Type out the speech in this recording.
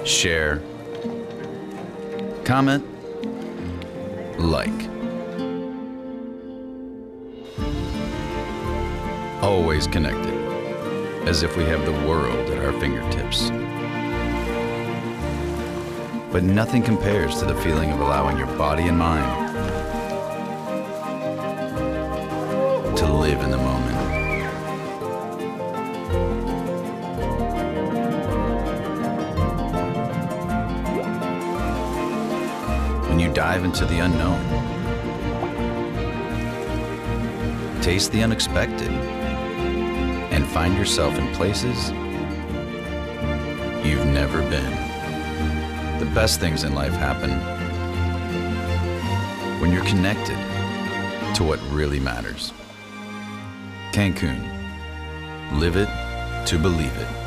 share, comment, like. Always connected, as if we have the world at our fingertips. But nothing compares to the feeling of allowing your body and mind to live in the moment. When you dive into the unknown, taste the unexpected, and find yourself in places you've never been. The best things in life happen when you're connected to what really matters. Cancun. Live it to believe it.